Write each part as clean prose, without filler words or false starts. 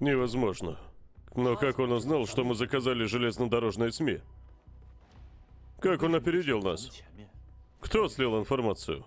Невозможно. Но как он узнал, что мы заказали железнодорожные СМИ? Как он опередил нас? Кто слил информацию?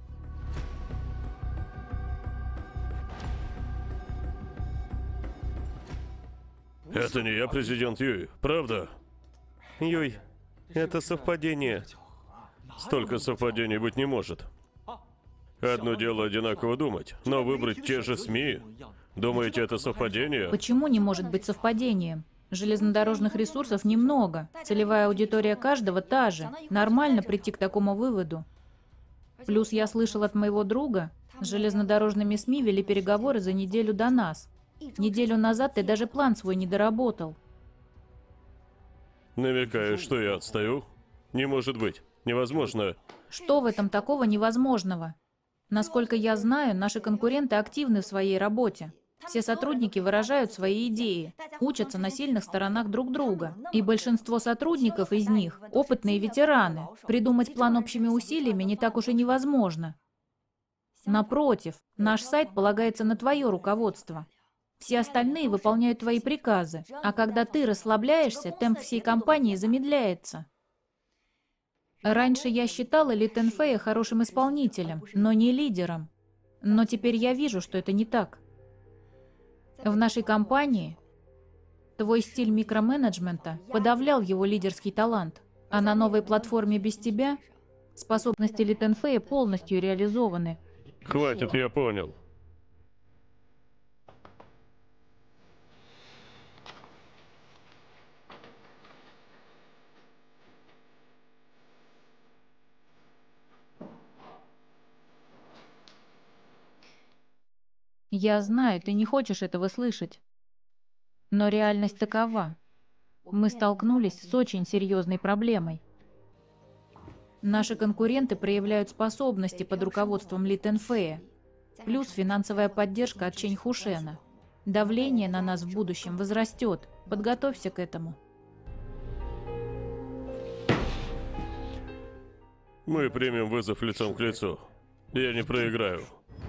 Это не я, президент Юй, правда? Юй, это совпадение. Столько совпадений быть не может. Одно дело одинаково думать, но выбрать те же СМИ. Думаете, это совпадение? Почему не может быть совпадением? Железнодорожных ресурсов немного. Целевая аудитория каждого та же. Нормально прийти к такому выводу. Плюс я слышал от моего друга, с железнодорожными СМИ вели переговоры за неделю до нас. Неделю назад ты даже план свой не доработал. Намекаешь, что я отстаю? Не может быть. Невозможно. Что в этом такого невозможного? Насколько я знаю, наши конкуренты активны в своей работе. Все сотрудники выражают свои идеи, учатся на сильных сторонах друг друга. И большинство сотрудников из них – опытные ветераны. Придумать план общими усилиями не так уж и невозможно. Напротив, наш сайт полагается на твое руководство. Все остальные выполняют твои приказы, а когда ты расслабляешься, темп всей компании замедляется. Раньше я считала Ли Тэнфэя хорошим исполнителем, но не лидером. Но теперь я вижу, что это не так. В нашей компании твой стиль микроменеджмента подавлял его лидерский талант, а на новой платформе без тебя способности Ли Тэнфэя полностью реализованы. Хватит, я понял. Я знаю, ты не хочешь этого слышать. Но реальность такова. Мы столкнулись с очень серьезной проблемой. Наши конкуренты проявляют способности под руководством Ли Тэнфэя, плюс финансовая поддержка от Чэнь Хушена. Давление на нас в будущем возрастет. Подготовься к этому. Мы примем вызов лицом к лицу. Я не проиграю.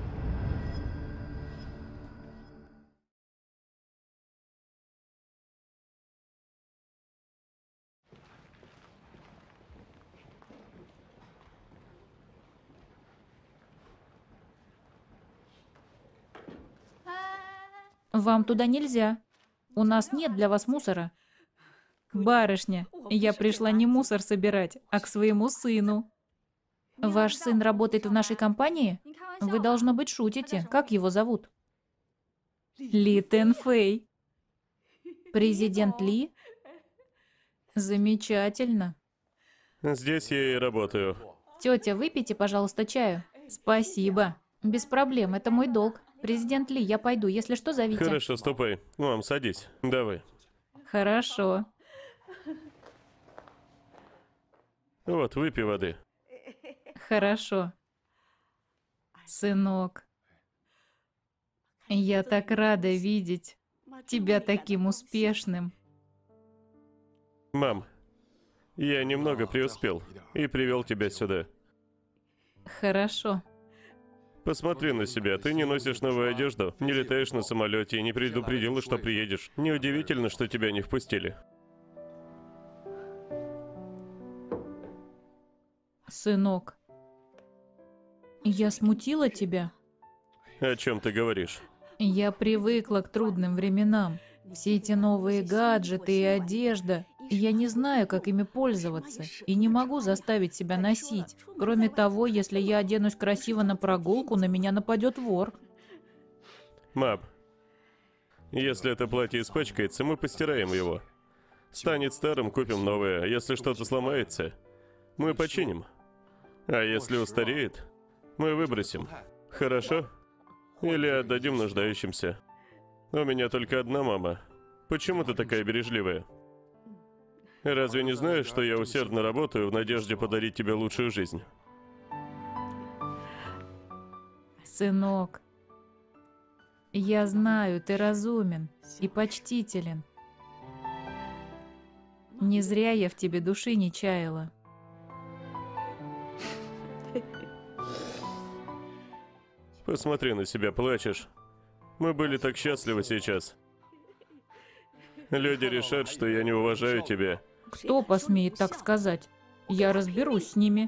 Вам туда нельзя. У нас нет для вас мусора. Барышня, я пришла не мусор собирать, а к своему сыну. Ваш сын работает в нашей компании? Вы, должно быть, шутите. Как его зовут? Ли Тэнфэй. Президент Ли? Замечательно. Здесь я и работаю. Тетя, выпейте, пожалуйста, чаю. Спасибо. Без проблем, это мой долг. Президент Ли, я пойду. Если что, зовите. Хорошо, ступай. Мам, садись. Давай. Хорошо. Вот, выпей воды. Хорошо. Сынок, я так рада видеть тебя таким успешным. Мам, я немного преуспел и привел тебя сюда. Хорошо. Посмотри на себя, ты не носишь новую одежду, не летаешь на самолете и не предупредила, что приедешь. Неудивительно, что тебя не впустили. Сынок, я смутила тебя? О чем ты говоришь? Я привыкла к трудным временам. Все эти новые гаджеты и одежда. Я не знаю, как ими пользоваться. И не могу заставить себя носить. Кроме того, если я оденусь красиво на прогулку, на меня нападет вор. Мам, если это платье испачкается, мы постираем его. Станет старым, купим новое. Если что-то сломается, мы починим. А если устареет, мы выбросим. Хорошо? Или отдадим нуждающимся. У меня только одна мама. Почему ты такая бережливая? Разве не знаешь, что я усердно работаю в надежде подарить тебе лучшую жизнь? Сынок, я знаю, ты разумен и почтителен. Не зря я в тебе души не чаяла. Посмотри на себя, плачешь. Мы были так счастливы сейчас. Люди решат, что я не уважаю тебя. Кто посмеет так сказать? Я разберусь с ними.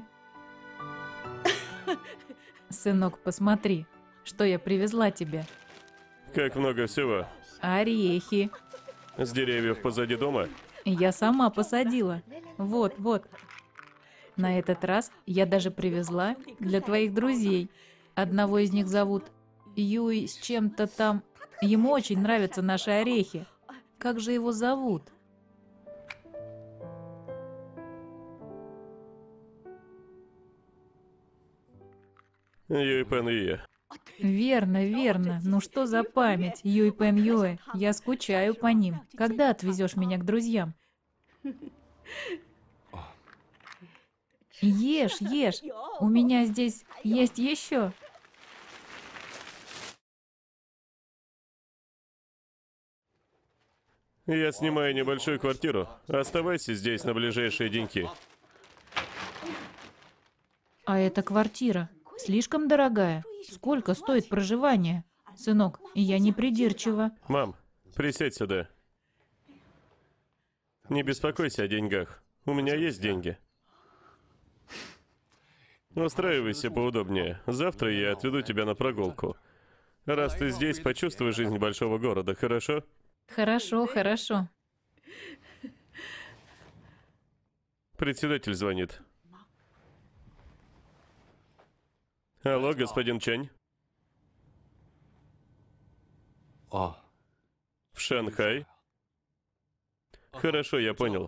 Сынок, посмотри, что я привезла тебе. Как много всего. Орехи. С деревьев позади дома? Я сама посадила. Вот, вот. На этот раз я даже привезла для твоих друзей. Одного из них зовут Юй с чем-то там. Ему очень нравятся наши орехи. Как же его зовут? Юй Пен Юэ. Верно, верно. Ну что за память, Юй Пен Юэ. Я скучаю по ним. Когда отвезешь меня к друзьям? Ешь, ешь. У меня здесь есть еще. Я снимаю небольшую квартиру. Оставайся здесь на ближайшие деньки. А эта квартира слишком дорогая. Сколько стоит проживание? Сынок, я не придирчива. Мам, присядь сюда. Не беспокойся о деньгах. У меня есть деньги. Устраивайся поудобнее. Завтра я отведу тебя на прогулку. Раз ты здесь, почувствуй жизнь большого города, хорошо? Хорошо, хорошо. Председатель звонит. Алло, господин Чань. В Шанхай? Хорошо, я понял.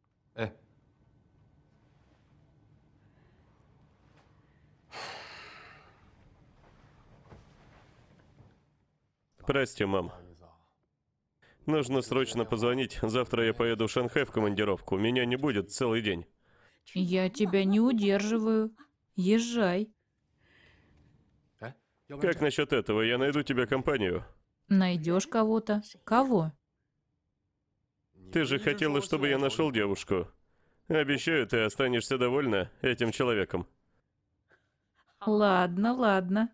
Прости, мам. Нужно срочно позвонить. Завтра я поеду в Шанхай в командировку. Меня не будет целый день. Я тебя не удерживаю. Езжай. Как насчет этого? Я найду тебе компанию. Найдешь кого-то? Кого? Ты же хотела, чтобы я нашел девушку. Обещаю, ты останешься довольна этим человеком. Ладно, ладно.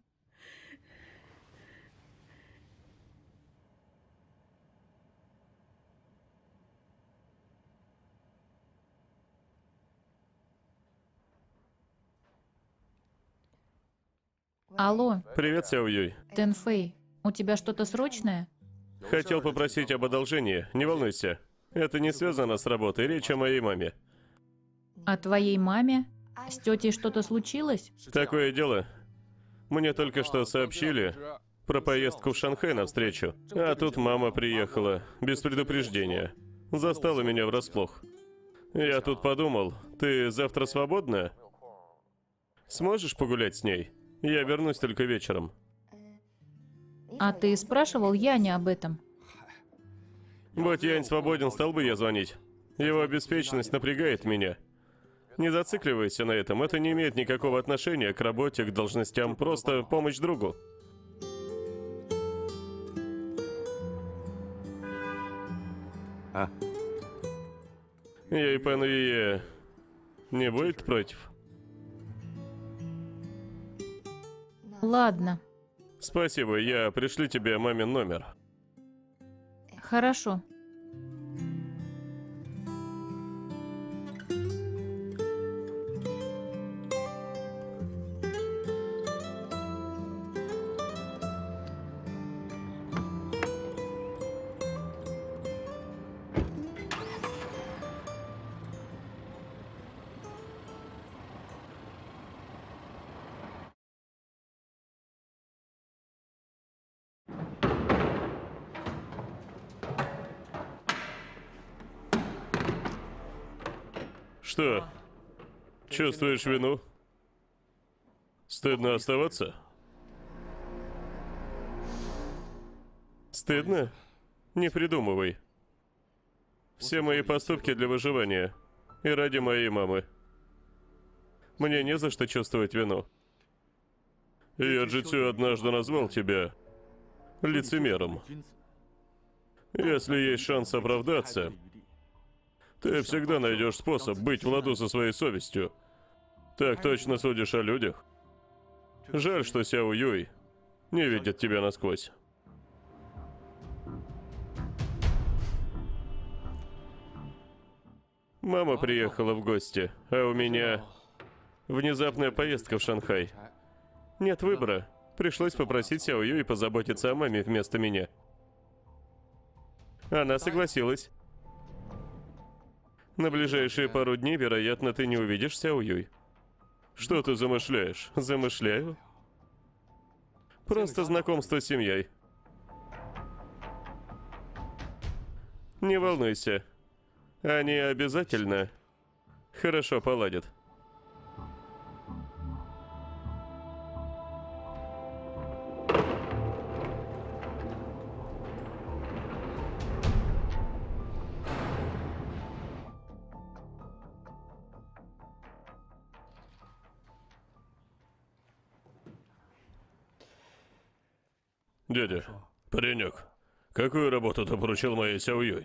Алло, Привет, Сяо Юй. Тэнфэй, у тебя что-то срочное? Хотел попросить об одолжении. Не волнуйся. Это не связано с работой. Речь о моей маме. О твоей маме? С тетей что-то случилось? Такое дело. Мне только что сообщили про поездку в Шанхай навстречу. А тут мама приехала, без предупреждения. Застала меня врасплох. Я тут подумал, ты завтра свободна? Сможешь погулять с ней? Я вернусь только вечером. А ты спрашивал Яня об этом? Будь Янь свободен, стал бы я звонить. Его беспечность напрягает меня. Не зацикливайся на этом, это не имеет никакого отношения к работе, к должностям, просто помощь другу. Юй Пен Юэ не будет против? Ладно, Спасибо, я пришлю тебе мамин номер. хорошо. Что? Чувствуешь вину? Стыдно оставаться? Стыдно? Не придумывай. Все мои поступки для выживания. И ради моей мамы. Мне не за что чувствовать вину. Я Джитсю однажды назвал тебя лицемером. Если есть шанс оправдаться, ты всегда найдешь способ быть в ладу со своей совестью. Так точно судишь о людях. Жаль, что Сяо Юй не видит тебя насквозь. Мама приехала в гости, а у меня внезапная поездка в Шанхай. Нет выбора. Пришлось попросить Сяо Юй позаботиться о маме вместо меня. Она согласилась. На ближайшие пару дней, вероятно, ты не увидишь Сяо Юй. Что ты замышляешь? Замышляю? Просто знакомство с семьей. Не волнуйся. Они обязательно хорошо поладят. Дядя, паренек, какую работу ты поручил моей Сяо Юй?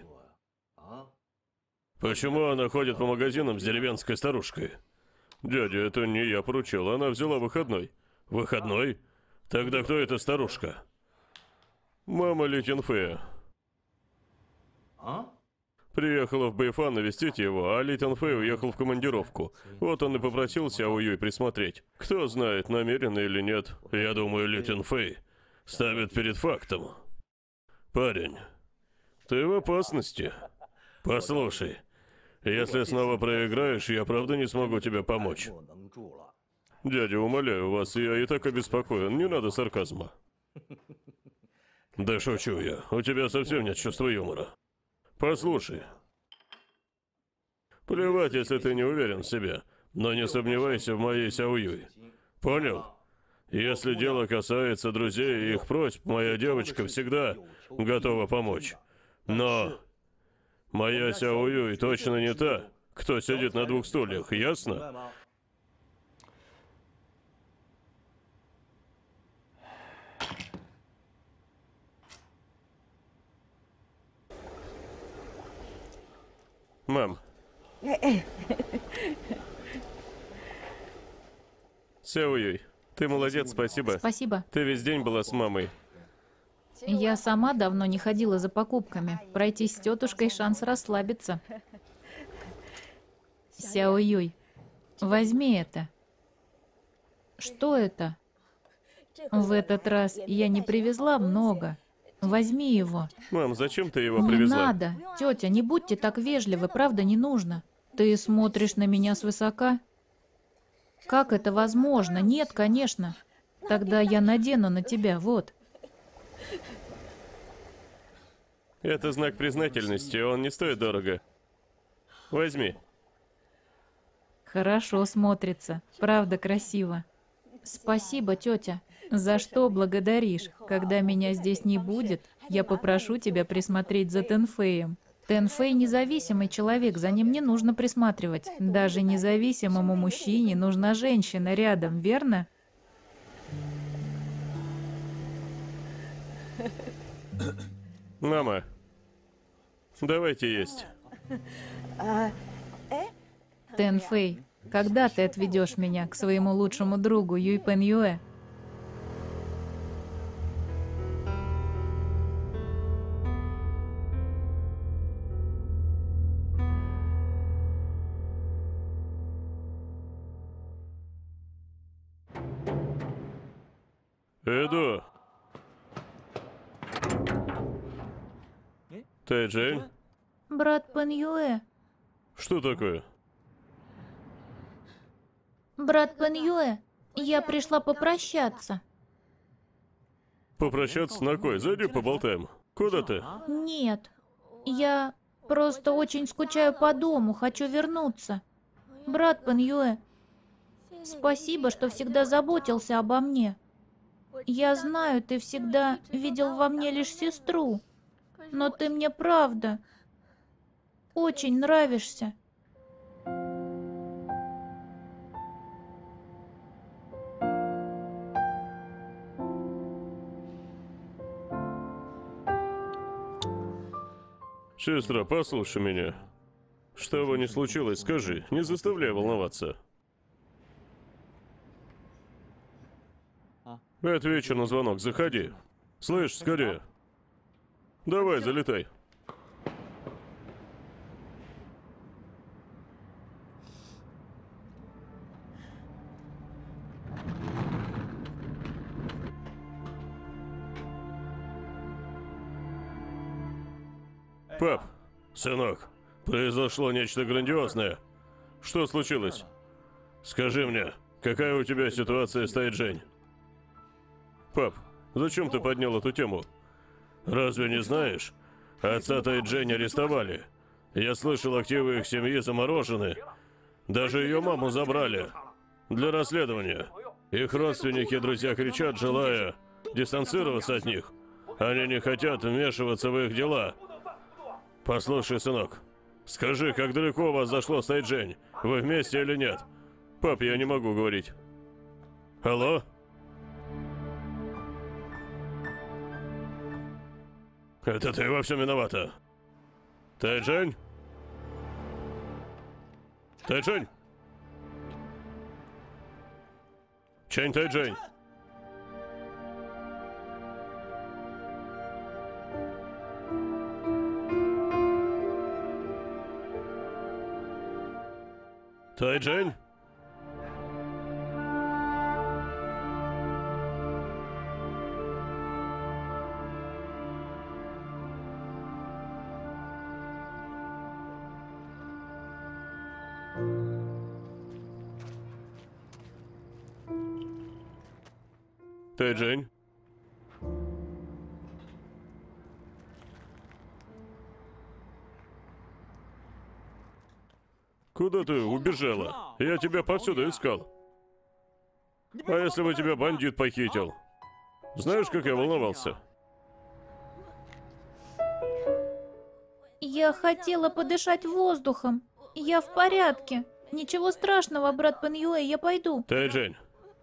Почему она ходит по магазинам с деревенской старушкой? Дядя, это не я поручил, она взяла выходной. Выходной? Тогда кто эта старушка? Мама Ли Тяньфэя. Приехала в Бэйфан навестить его, а Ли Тяньфэй уехал в командировку. Вот он и попросил Сяо Юй присмотреть. Кто знает, намеренно или нет. Я думаю, Ли Тяньфэй ставит перед фактом. Парень, ты в опасности. Послушай, если снова проиграешь, я правда не смогу тебе помочь. Дядя, умоляю вас, я и так обеспокоен, не надо сарказма. Да шучу я, у тебя совсем нет чувства юмора. Послушай. Плевать, если ты не уверен в себе, но не сомневайся в моей Сяо Юй. Понял? Если дело касается друзей и их просьб, моя девочка всегда готова помочь. Но моя Сяо Юй точно не та, кто сидит на двух стульях, ясно? Мам. Сяо Юй, ты молодец, спасибо. Спасибо. Ты весь день была с мамой. Я сама давно не ходила за покупками. Пройтись с тетушкой — шанс расслабиться. Сяо Юй, возьми это. Что это? В этот раз я не привезла много. Возьми его. Мам, зачем ты его Не привезла? надо. Тетя, не будьте так вежливы, правда, не нужно. Ты смотришь на меня свысока? Как это возможно? Нет, конечно. Тогда я надену на тебя, вот. Это знак признательности, он не стоит дорого. Возьми. Хорошо смотрится. Правда, красиво. Спасибо, тетя. За что благодаришь? Когда меня здесь не будет, я попрошу тебя присмотреть за Тяньфэем. Тяньфэй независимый человек, за ним не нужно присматривать. Даже независимому мужчине нужна женщина рядом, верно? Мама, давайте есть. Тяньфэй, когда ты отведешь меня к своему лучшему другу Юй Пен Юэ? Иду. Ты Джейн? Брат Пен Юэ. Что такое? Брат Пен Юэ, я пришла попрощаться. Попрощаться на кой? Зайди поболтаем. Куда ты? Нет, я просто очень скучаю по дому, хочу вернуться. Брат Пен Юэ, спасибо, что всегда заботился обо мне. Я знаю, ты всегда видел во мне лишь сестру, но ты мне правда очень нравишься. Сестра, послушай меня. Что бы ни случилось, скажи, не заставляй волноваться. Отвечу на звонок, заходи. Слышь, скорее. Давай, залетай. Пап, сынок, произошло нечто грандиозное. Что случилось? Скажи мне, какая у тебя ситуация с Тайджень? Пап, зачем ты поднял эту тему? Разве не знаешь? Отца Тайджень арестовали. Я слышал, активы их семьи заморожены. Даже ее маму забрали. Для расследования. Их родственники и друзья кричат, желая дистанцироваться от них. Они не хотят вмешиваться в их дела. Послушай, сынок, скажи, как далеко у вас зашло с Тайджень? Вы вместе или нет? Пап, я не могу говорить. Алло? Это ты во всем виновата. Тайджень? Тайджень? Чэнь Тайджень? Тайджень? Тайджень? Куда ты убежала? Я тебя повсюду искал. А если бы тебя бандит похитил? Знаешь, как я волновался? Я хотела подышать воздухом. Я в порядке. Ничего страшного, брат Пэньюэ, я пойду. Тайджень.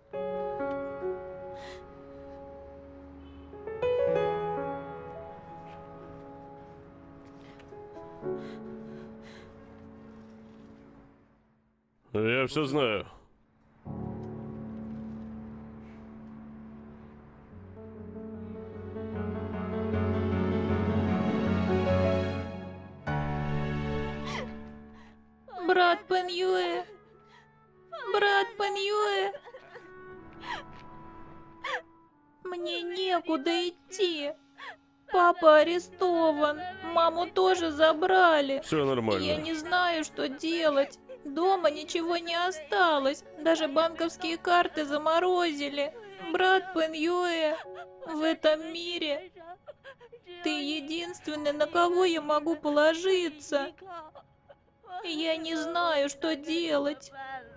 Я все знаю. Брат Пэньюэ. Брат Пэньюэ. Мне некуда идти. Папа арестован. Маму тоже забрали. Все нормально. Я не знаю, что делать. Дома ничего не осталось. Даже банковские карты заморозили. Брат Пэньюэ, в этом мире ты единственный, на кого я могу положиться. Я не знаю, что делать.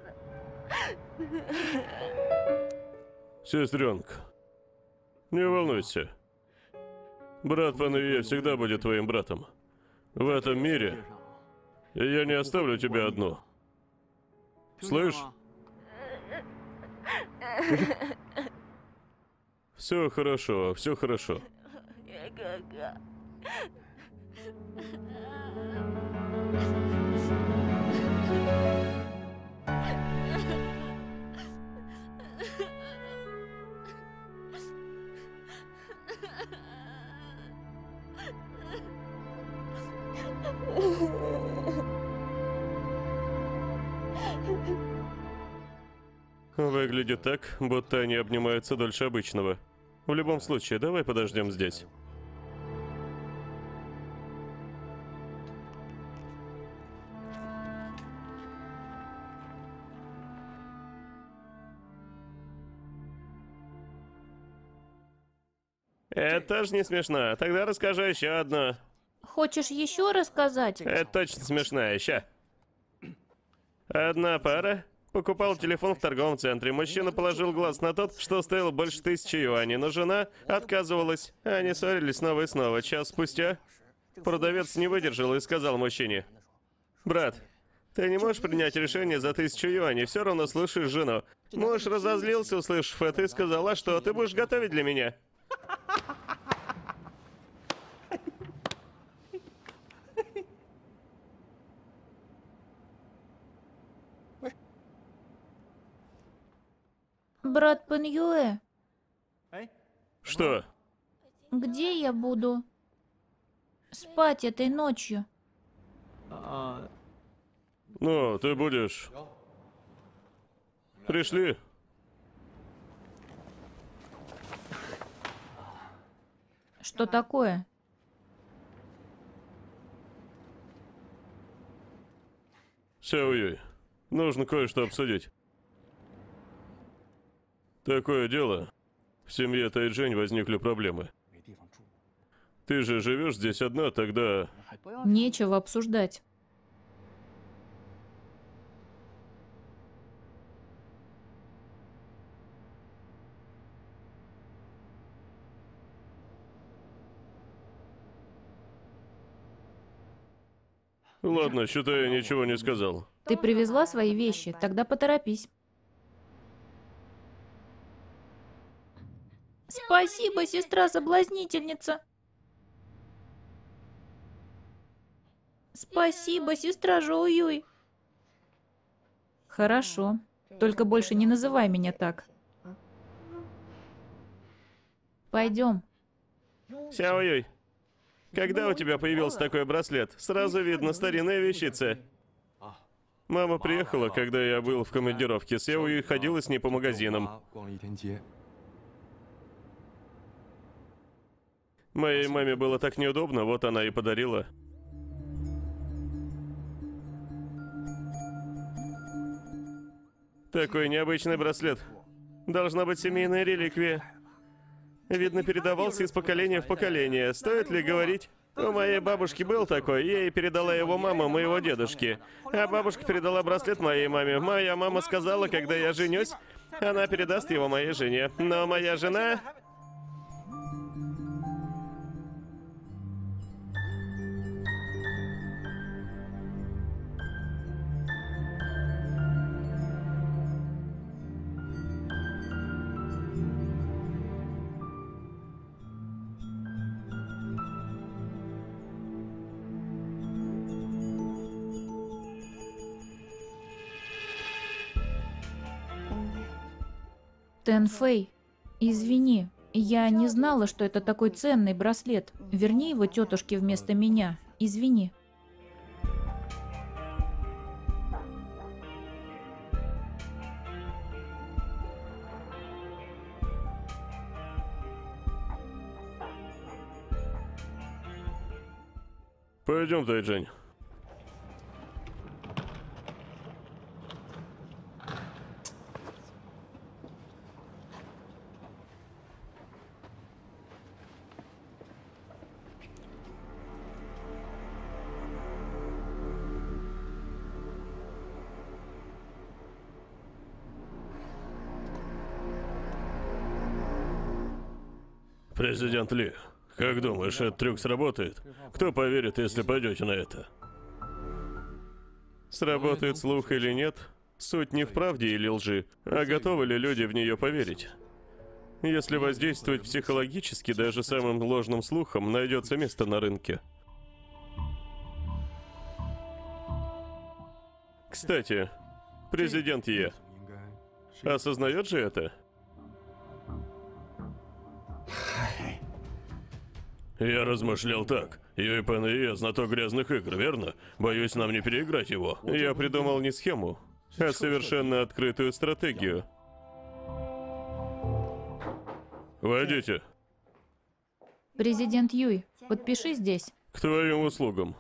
Сестренка, не волнуйся. Брат Пэньюэ всегда будет твоим братом. В этом мире я не оставлю тебя одну. Слышь? Все хорошо, все хорошо. Выглядит так, будто они обнимаются дольше обычного. В любом случае, давай подождем здесь. Это тоже не смешно. Тогда расскажи еще одну. Хочешь еще рассказать? Это точно смешная, ща. Одна пара покупал телефон в торговом центре. Мужчина положил глаз на тот, что стоил больше 1000 юаней, но жена отказывалась. Они ссорились снова и снова. Час спустя продавец не выдержал и сказал мужчине: «Брат, ты не можешь принять решение за 1000 юаней, все равно слышишь жену». Муж разозлился, услышав это, и сказал: «А что, ты будешь готовить для меня?» Брат Пэньюэ, Что? где я буду спать этой ночью? Ну, ты будешь... Пришли. Что такое? Сяо-Юй, нужно кое-что обсудить. Такое дело. В семье Тайджень возникли проблемы. Ты же живешь здесь одна, тогда... Нечего обсуждать. Ладно, считай, я ничего не сказал. Ты привезла свои вещи, тогда поторопись. Спасибо, сестра-соблазнительница. Спасибо, сестра Жоуюй. Хорошо. Только больше не называй меня так. Пойдем. Сяо-Юй, когда у тебя появился такой браслет? Сразу видно, старинная вещица. Мама приехала, когда я был в командировке. Сяо-Юй ходила с ней по магазинам. Моей маме было так неудобно, вот она и подарила. Такой необычный браслет. Должна быть семейная реликвия. Видно, передавался из поколения в поколение. Стоит ли говорить? У моей бабушки был такой, ей передала его мама моего дедушки. А бабушка передала браслет моей маме. Моя мама сказала, когда я женюсь, она передаст его моей жене. Но моя жена... Тэнфэй, извини, я не знала, что это такой ценный браслет. Верни его тетушке вместо меня. Извини. Пойдем, Тайджень. Президент Ли, как думаешь, этот трюк сработает? Кто поверит, если пойдете на это? Сработает слух или нет, суть не в правде или лжи, а готовы ли люди в нее поверить. Если воздействовать психологически, даже самым ложным слухом найдется место на рынке. Кстати, президент Е осознает же это? Я размышлял так. Юйпен и я знаток грязных игр, верно? Боюсь, нам не переиграть его. Я придумал не схему, а совершенно открытую стратегию. Войдите. Президент Юй, подпиши здесь. К твоим услугам.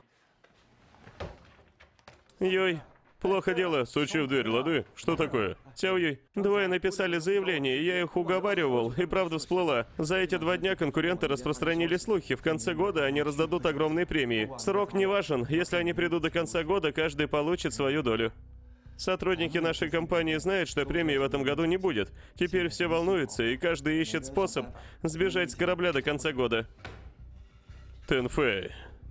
Юй, плохо дело, стучи в дверь, лады? Что такое? Сяо-Юй, двое написали заявление, я их уговаривал, и правда всплыла. За эти 2 дня конкуренты распространили слухи. В конце года они раздадут огромные премии. Срок не важен, если они придут до конца года, каждый получит свою долю. Сотрудники нашей компании знают, что премии в этом году не будет. Теперь все волнуются, и каждый ищет способ сбежать с корабля до конца года. Тэнфэй.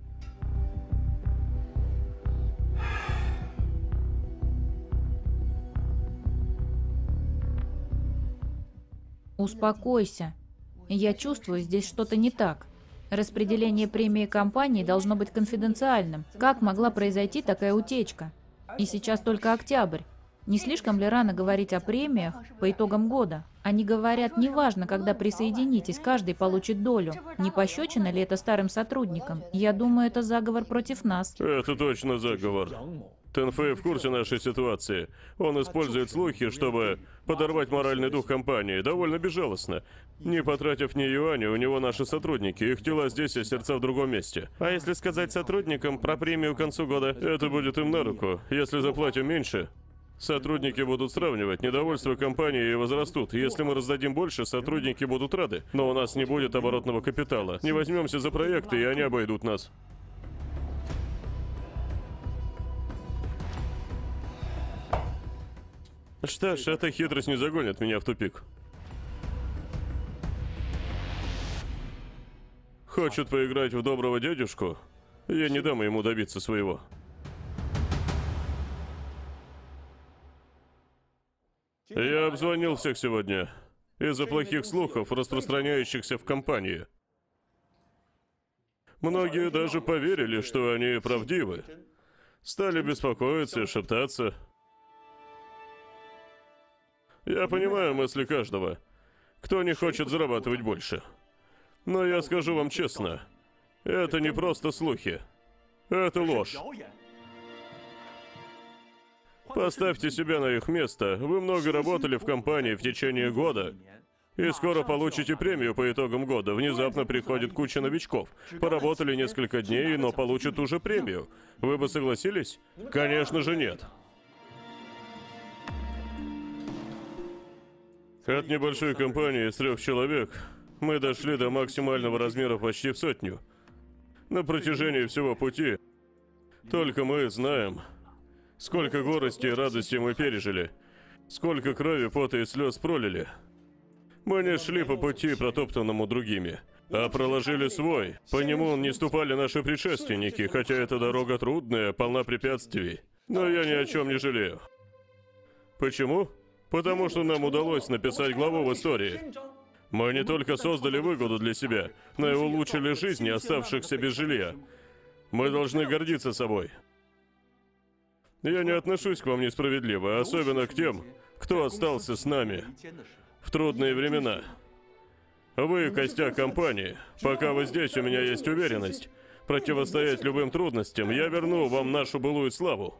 Успокойся. Я чувствую, здесь что-то не так. Распределение премии компании должно быть конфиденциальным. Как могла произойти такая утечка? И сейчас только октябрь. Не слишком ли рано говорить о премиях по итогам года? Они говорят, неважно, когда присоединитесь, каждый получит долю. Не пощечина ли это старым сотрудникам? Я думаю, это заговор против нас. Это точно заговор. Тенфэй в курсе нашей ситуации. Он использует слухи, чтобы подорвать моральный дух компании, довольно безжалостно. Не потратив ни юаня, у него наши сотрудники. Их тела здесь, а сердца в другом месте. А если сказать сотрудникам про премию к концу года? Это будет им на руку. Если заплатим меньше, сотрудники будут сравнивать, недовольство компании возрастут. Если мы раздадим больше, сотрудники будут рады. Но у нас не будет оборотного капитала. Не возьмемся за проекты, и они обойдут нас. Что ж, эта хитрость не загонит меня в тупик. Хочет поиграть в доброго дядюшку? Я не дам ему добиться своего. Я обзвонил всех сегодня из-за плохих слухов, распространяющихся в компании. Многие даже поверили, что они правдивы. Стали беспокоиться и шептаться. Я понимаю мысли каждого, кто не хочет зарабатывать больше. Но я скажу вам честно, это не просто слухи. Это ложь. Поставьте себя на их место. Вы много работали в компании в течение года. И скоро получите премию по итогам года. Внезапно приходит куча новичков. Поработали несколько дней, но получат уже премию. Вы бы согласились? Конечно же нет. От небольшой компании из 3 человек мы дошли до максимального размера почти в 100. На протяжении всего пути только мы знаем, сколько горести и радости мы пережили, сколько крови, пота и слез пролили. Мы не шли по пути, протоптанному другими, а проложили свой. По нему не ступали наши предшественники, хотя эта дорога трудная, полна препятствий. Но я ни о чем не жалею. Почему? Потому что нам удалось написать главу в истории. Мы не только создали выгоду для себя, но и улучшили жизни оставшихся без жилья. Мы должны гордиться собой. Я не отношусь к вам несправедливо, особенно к тем, кто остался с нами в трудные времена. Вы костяк компании. Пока вы здесь, у меня есть уверенность. Противостоять любым трудностям, я верну вам нашу былую славу.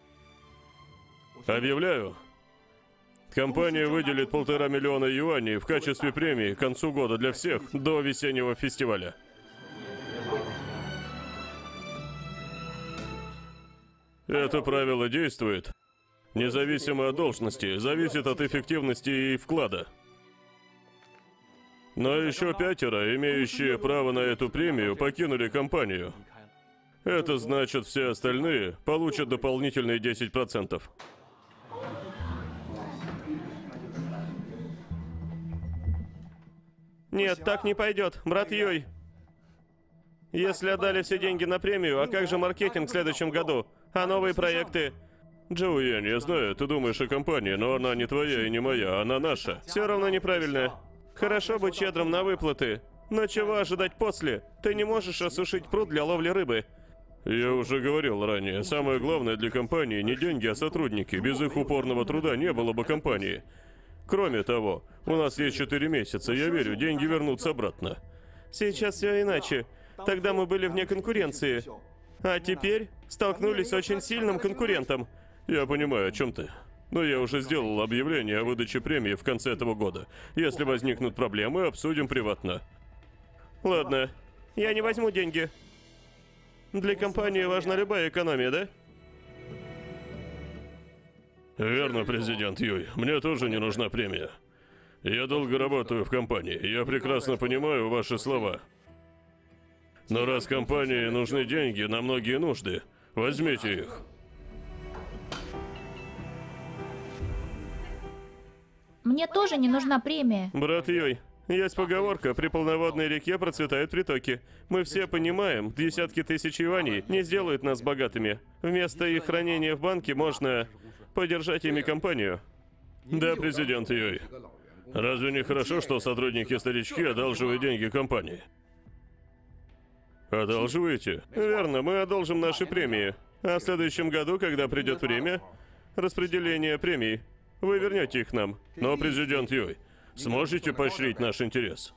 Объявляю. Компания выделит 1,5 миллиона юаней в качестве премии к концу года для всех до весеннего фестиваля. Это правило действует независимо от должности, зависит от эффективности и вклада. Но еще 5, имеющие право на эту премию, покинули компанию. Это значит, все остальные получат дополнительные 10%. Нет, так не пойдет, брат Юй. Если отдали все деньги на премию, а как же маркетинг в следующем году? А новые проекты? Джоуэн, я знаю, ты думаешь о компании, но она не твоя и не моя, она наша. Все равно неправильно. Хорошо быть щедрым на выплаты, но чего ожидать после? Ты не можешь осушить пруд для ловли рыбы. Я уже говорил ранее, самое главное для компании не деньги, а сотрудники. Без их упорного труда не было бы компании. Кроме того, у нас есть 4 месяца, я верю, деньги вернутся обратно. Сейчас все иначе. Тогда мы были вне конкуренции. А теперь столкнулись с очень сильным конкурентом. Я понимаю, о чем ты. Но я уже сделал объявление о выдаче премии в конце этого года. Если возникнут проблемы, обсудим приватно. Ладно, я не возьму деньги. Для компании важна любая экономия, да? Верно, президент Юй. Мне тоже не нужна премия. Я долго работаю в компании. Я прекрасно понимаю ваши слова. Но раз компании нужны деньги на многие нужды, возьмите их. Мне тоже не нужна премия. Брат Юй, есть поговорка, при полноводной реке процветают притоки. Мы все понимаем, десятки тысяч юаней не сделают нас богатыми. Вместо их хранения в банке можно поддержать ими компанию. Да, президент Юй. Разве не хорошо, что сотрудники-старички одалживают деньги компании? Одалживаете? Верно, мы одолжим наши премии. А в следующем году, когда придет время распределения премий, вы вернете их нам. Но, президент Юй, сможете поощрить наш интерес?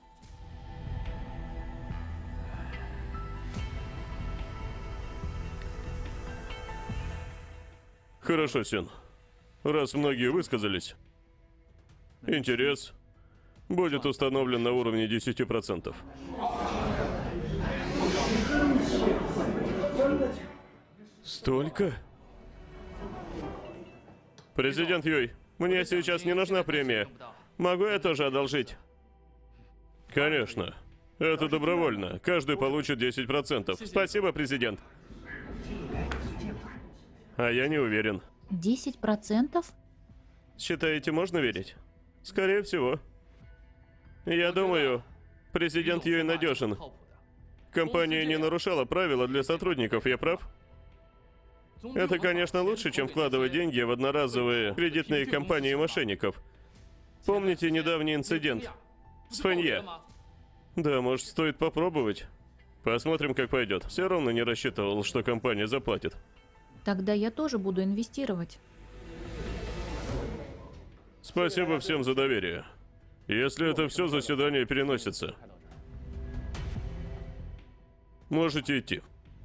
Хорошо, Син. Раз многие высказались, интерес будет установлен на уровне 10%. Столько? Президент Юй, мне сейчас не нужна премия. Могу я тоже одолжить? Конечно. Это добровольно. Каждый получит 10%. Спасибо, президент. А я не уверен. 10%? Считаете, можно верить? Скорее всего. Я думаю, президент Юй надежен. Компания не нарушала правила для сотрудников, я прав? Это, конечно, лучше, чем вкладывать деньги в одноразовые кредитные компании мошенников. Помните недавний инцидент с Фэнье? Да, может, стоит попробовать. Посмотрим, как пойдет. Все равно не рассчитывал, что компания заплатит. Тогда я тоже буду инвестировать. Спасибо всем за доверие. Если это все, заседание переносится. Можете идти.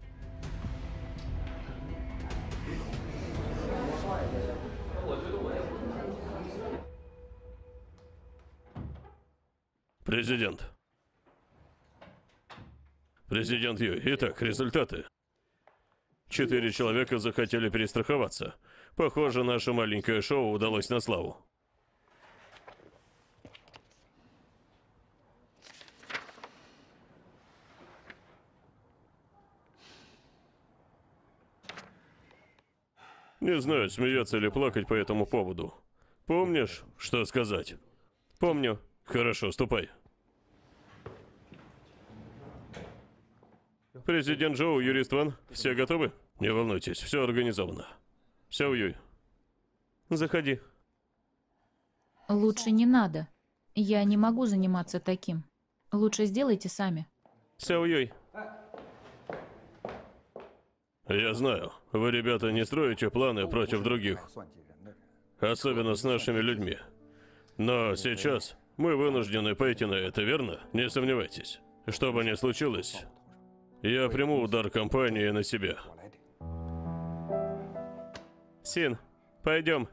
Президент. Президент Юй. Итак, результаты. 4 человека захотели перестраховаться. Похоже, наше маленькое шоу удалось на славу. Не знаю, смеяться или плакать по этому поводу. Помнишь, что сказать? Помню. Хорошо, ступай. Президент Джоу, юрист Ван, все готовы? Не волнуйтесь, все организовано. Сяо Юй. Заходи. Лучше не надо. Я не могу заниматься таким. Лучше сделайте сами. Сяо Юй. Я знаю, вы, ребята, не строите планы против других. Особенно с нашими людьми. Но сейчас мы вынуждены пойти на это, верно? Не сомневайтесь. Что бы ни случилось, я приму удар компании на себя. Син, пойдем.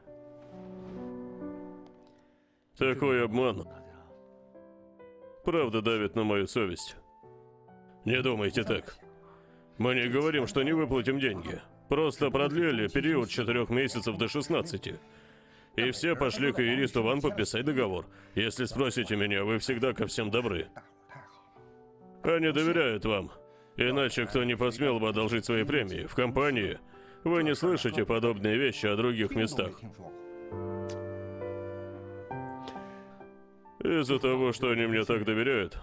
Такой обман. Правда давит на мою совесть. Не думайте так. Мы не говорим, что не выплатим деньги. Просто продлили период с 4 месяцев до 16. И все пошли к юристу Ван подписать договор. Если спросите меня, вы всегда ко всем добры. Они доверяют вам. Иначе кто не посмел бы одолжить свои премии. В компании вы не слышите подобные вещи о других местах. Из-за того, что они мне так доверяют,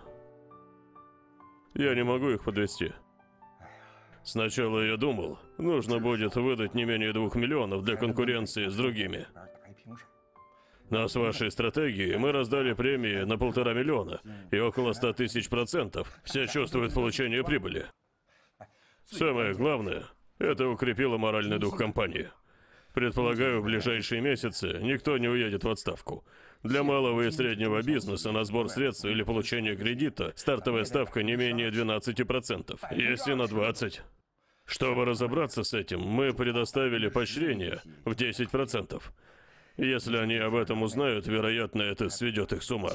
я не могу их подвести. Сначала я думал, нужно будет выдать не менее 2 миллионов для конкуренции с другими. Но с вашей стратегией мы раздали премии на 1,5 миллиона, и около 100 тысяч процентов все чувствуют получение прибыли. Самое главное, это укрепило моральный дух компании. Предполагаю, в ближайшие месяцы никто не уедет в отставку. Для малого и среднего бизнеса на сбор средств или получение кредита стартовая ставка не менее 12%, если на 20%. Чтобы разобраться с этим, мы предоставили поощрение в 10%. Если они об этом узнают, вероятно, это сведет их с ума.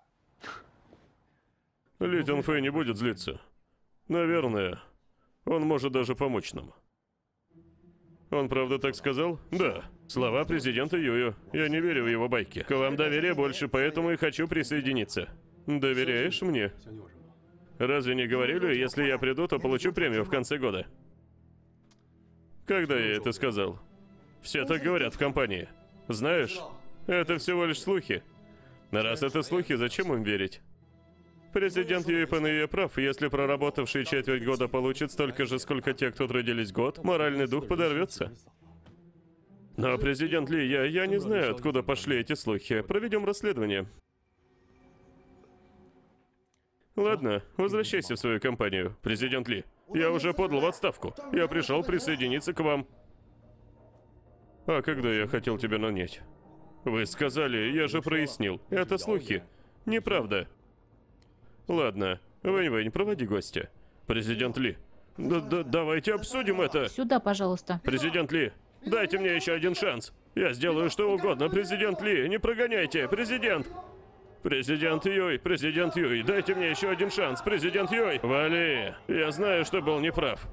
Ли Тяньфэй не будет злиться. Наверное, он может даже помочь нам. Он правда так сказал? Да. Слова президента Юю. Я не верю в его байки. К вам доверия больше, поэтому и хочу присоединиться. Доверяешь мне? Разве не говорили, если я приду, то получу премию в конце года? Когда я это сказал? Все так говорят в компании. Знаешь, это всего лишь слухи. Раз это слухи, зачем им верить? Президент Юйпен и прав. Если проработавший четверть года получит столько же, сколько те, кто трудились год, моральный дух подорвется. Но, президент Ли, я не знаю, откуда пошли эти слухи. Проведем расследование. Ладно, возвращайся в свою компанию, президент Ли. Я уже подал в отставку. Я пришел присоединиться к вам. А когда я хотел тебя нанять? Вы сказали, я же прояснил. Это слухи. Неправда. Ладно, Вэнь-Вэнь, проводи гостя. Президент Ли. Давайте обсудим это. Сюда, пожалуйста. Президент Ли, Дайте мне еще один шанс. Я сделаю что угодно. Президент Ли, не прогоняйте. Президент. Президент Юй, дайте мне еще один шанс. Президент Юй. Вали. Я знаю, что был неправ.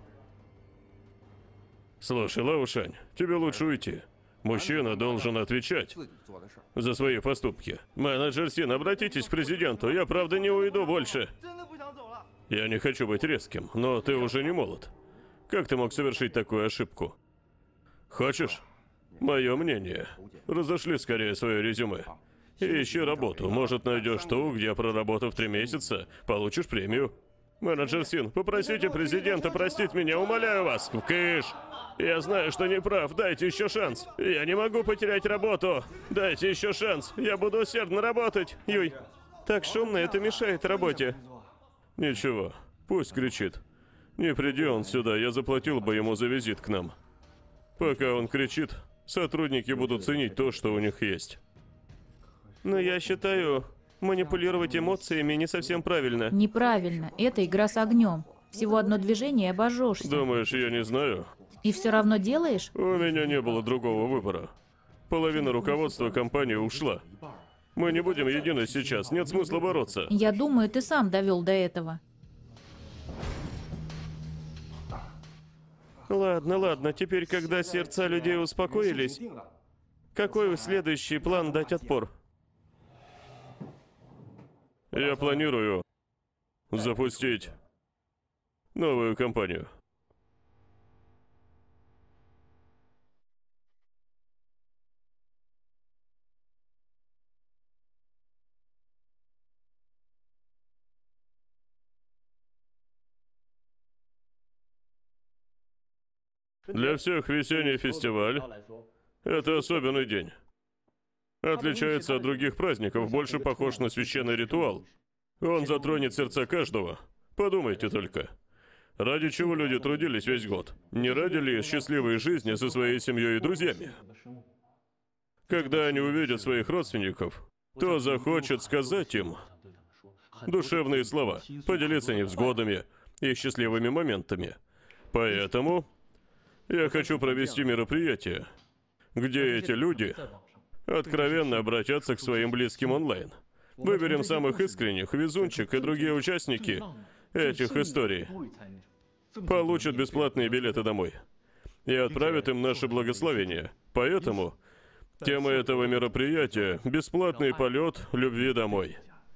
Слушай, Лаушань, тебе лучше уйти. Мужчина должен отвечать за свои поступки. Менеджер Син, обратитесь к президенту. Я правда не уйду больше. Я не хочу быть резким, но ты уже не молод. Как ты мог совершить такую ошибку? Хочешь? Мое мнение. Разошли скорее свое резюме. И ищи работу. Может, найдешь ту, где, проработав 3 месяца, получишь премию. Менеджер Син, попросите президента простить меня, умоляю вас. Вкыш! Я знаю, что не прав. Дайте еще шанс. Я не могу потерять работу. Дайте еще шанс. Я буду усердно работать. Юй, так шумно, это мешает работе. Ничего, пусть кричит. Не приди он сюда, я заплатил бы ему за визит к нам. Пока он кричит, сотрудники будут ценить то, что у них есть. Но я считаю, манипулировать эмоциями не совсем правильно. Неправильно. Это игра с огнем. Всего одно движение и обожжешься. Думаешь, я не знаю? И все равно делаешь? У меня не было другого выбора. Половина руководства компании ушла. Мы не будем едины сейчас, нет смысла бороться. Я думаю, ты сам довел до этого. Ладно, теперь, когда сердца людей успокоились, какой следующий план дать отпор? Я планирую запустить новую компанию. Для всех весенний фестиваль – это особенный день. Отличается от других праздников, больше похож на священный ритуал. Он затронет сердца каждого. Подумайте только. Ради чего люди трудились весь год? Не ради ли счастливой жизни со своей семьей и друзьями? Когда они увидят своих родственников, то захочет сказать им душевные слова, поделиться невзгодами и счастливыми моментами. Поэтому я хочу провести мероприятие, где эти люди откровенно обратятся к своим близким онлайн. Выберем самых искренних, Везунчик и другие участники этих историй получат бесплатные билеты домой и отправят им наше благословение. Поэтому тема этого мероприятия – бесплатный полет любви домой.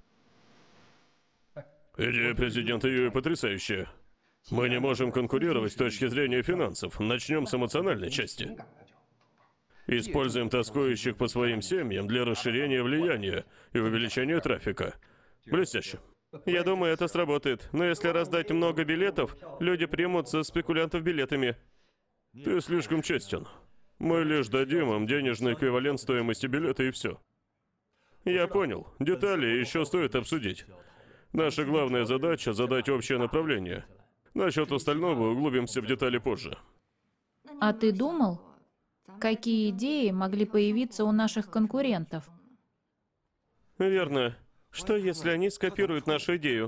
Идея президента Юи потрясающая. Мы не можем конкурировать с точки зрения финансов. Начнем с эмоциональной части. Используем тоскующих по своим семьям для расширения влияния и увеличения трафика. Блестяще. Я думаю, это сработает. Но если раздать много билетов, люди примутся спекулянтов билетами. Ты слишком честен. Мы лишь дадим им денежный эквивалент стоимости билета и все. Я понял. Детали еще стоит обсудить. Наша главная задача – задать общее направление. Насчет остального углубимся в детали позже. А ты думал, какие идеи могли появиться у наших конкурентов? Верно. Что, если они скопируют нашу идею?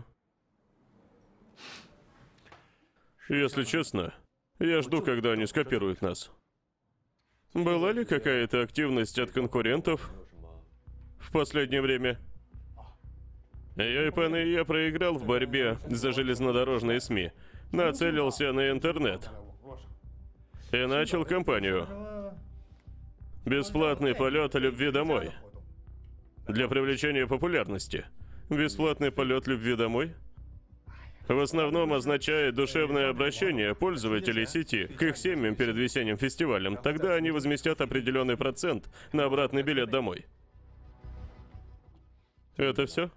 Если честно, я жду, когда они скопируют нас. Была ли какая-то активность от конкурентов в последнее время? Юйпен и я проиграл в борьбе за железнодорожные СМИ. Нацелился на интернет. И начал кампанию. Бесплатный полет любви домой. Для привлечения популярности. Бесплатный полет любви домой? В основном означает душевное обращение пользователей сети к их семьям перед весенним фестивалем. Тогда они возместят определенный процент на обратный билет домой. Это все?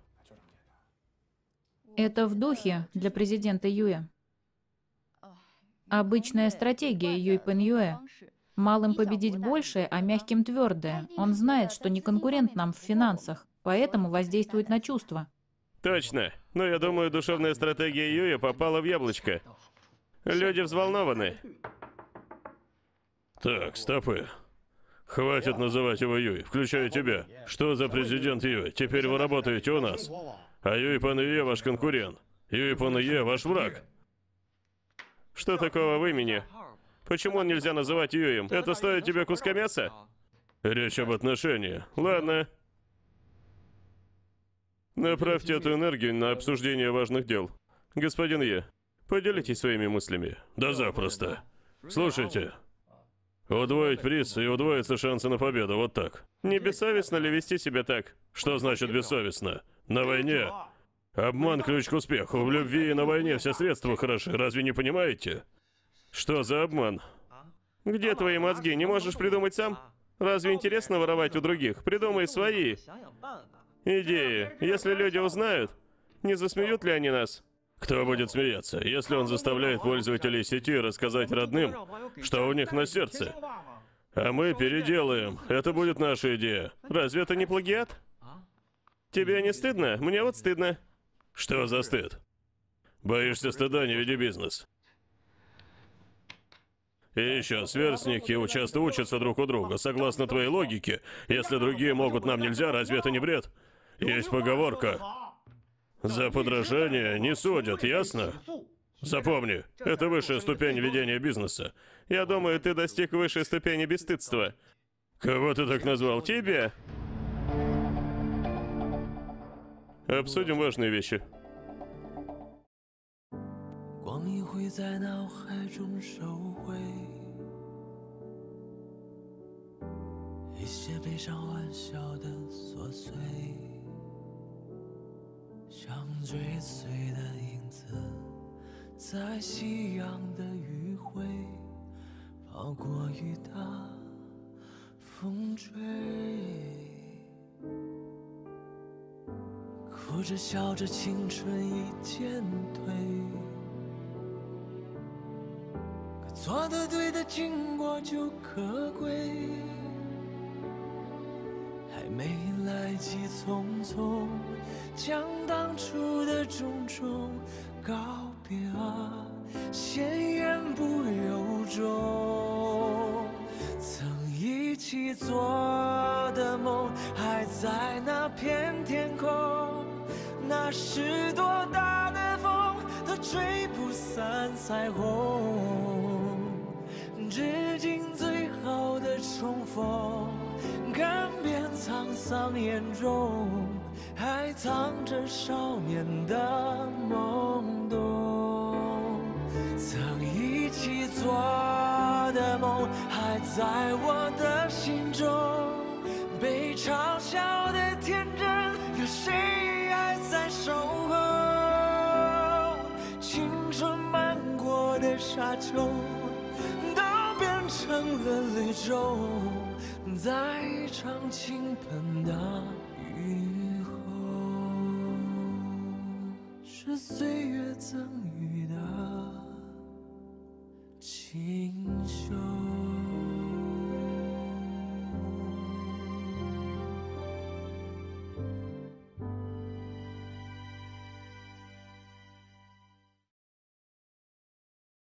Это в духе для президента Юя. Обычная стратегия Юйпен Юэ. Малым победить больше, а мягким твердое. Он знает, что не конкурент нам в финансах, поэтому воздействует на чувства. Точно. Но я думаю, душевная стратегия Юя попала в яблочко. Люди взволнованы. Так, стопы. Хватит называть его Юй, включая тебя. Что за президент Юй? Теперь вы работаете у нас. А Юйпен Юэ ваш конкурент. Юйпен Юэ ваш враг. Что такого в имени? Почему нельзя называть ее им? Это стоит тебе куска мяса? Речь об отношении. Ладно. Направьте эту энергию на обсуждение важных дел. Господин Е, поделитесь своими мыслями. Да запросто. Слушайте. Удвоить приз и удвоятся шансы на победу, вот так. Не бессовестно ли вести себя так? Что значит бессовестно? На войне обман — ключ к успеху. В любви и на войне все средства хороши, разве не понимаете? Что за обман? Где твои мозги? Не можешь придумать сам? Разве интересно воровать у других? Придумай свои идеи. Если люди узнают, не засмеют ли они нас? Кто будет смеяться, если он заставляет пользователей сети рассказать родным, что у них на сердце? А мы переделаем. Это будет наша идея. Разве это не плагиат? Тебе не стыдно? Мне вот стыдно. Что за стыд? Боишься стыда, не веди бизнес. И еще, сверстники часто учатся друг у друга. Согласно твоей логике, если другие могут, нам нельзя, разве это не бред? Есть поговорка. За подражание не судят, ясно? Запомни, это высшая ступень ведения бизнеса. Я думаю, ты достиг высшей ступени бесстыдства. Кого ты так назвал? Тебя. Обсудим важные вещи. 光阴会在脑海中收回一些悲伤玩笑的琐碎，像追随的影子，在夕阳的余晖跑过雨打风吹，哭着笑着青春已渐退。 错的对的经过就可贵，还没来及匆匆将当初的种种告别啊，鲜艳不由衷。曾一起做的梦还在那片天空，那是多大的风都吹不散彩虹。 致敬最好的重逢，看遍沧桑眼中，还藏着少年的懵懂。曾一起做的梦，还在我的心中。被嘲笑的天真，有谁还在守候？青春漫过的沙丘。 成了绿洲，在一场倾盆大雨后，是岁月赠予。